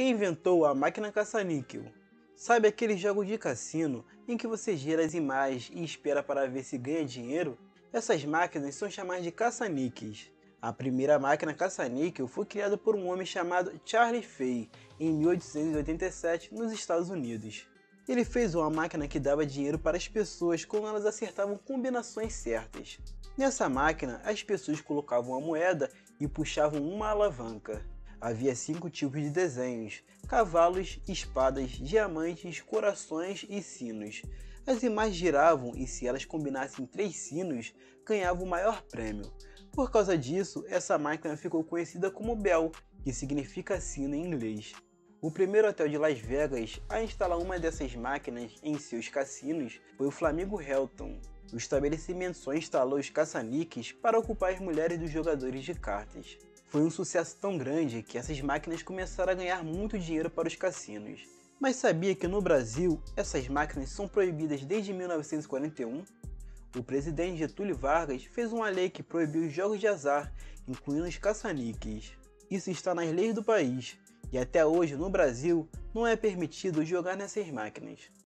Quem inventou a máquina caça-níquel? Sabe aquele jogo de cassino em que você gira as imagens e espera para ver se ganha dinheiro? Essas máquinas são chamadas de caça-níqueis. A primeira máquina caça-níquel foi criada por um homem chamado Charlie Fay em 1887 nos Estados Unidos. Ele fez uma máquina que dava dinheiro para as pessoas quando elas acertavam combinações certas. Nessa máquina, as pessoas colocavam a moeda e puxavam uma alavanca. Havia 5 tipos de desenhos: cavalos, espadas, diamantes, corações e sinos. As imagens giravam e se elas combinassem 3 sinos, ganhavam o maior prêmio. Por causa disso, essa máquina ficou conhecida como Bell, que significa sino em inglês. O primeiro hotel de Las Vegas a instalar uma dessas máquinas em seus cassinos foi o Flamingo Hilton. O estabelecimento só instalou os caça-níqueis para ocupar as mulheres dos jogadores de cartas. Foi um sucesso tão grande que essas máquinas começaram a ganhar muito dinheiro para os cassinos. Mas sabia que no Brasil, essas máquinas são proibidas desde 1941? O presidente Getúlio Vargas fez uma lei que proibiu os jogos de azar, incluindo os caça-níqueis. Isso está nas leis do país, e até hoje no Brasil não é permitido jogar nessas máquinas.